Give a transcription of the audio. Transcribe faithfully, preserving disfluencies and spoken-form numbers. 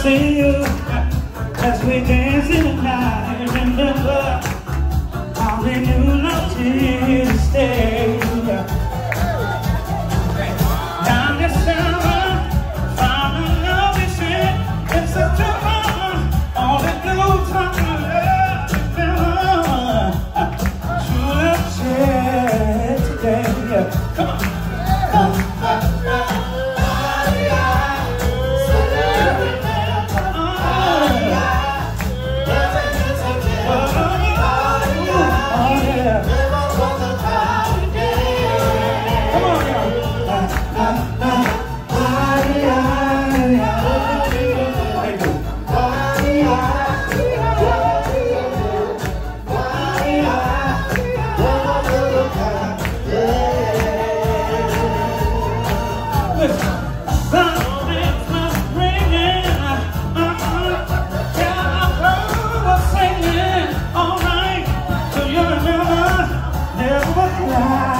see you as we dance in the night. Remember how we knew not to stay. Down this summer, found a love is it. It's such a honor. All the good time to love together. True love shared today. Come on. Come on. Yeah.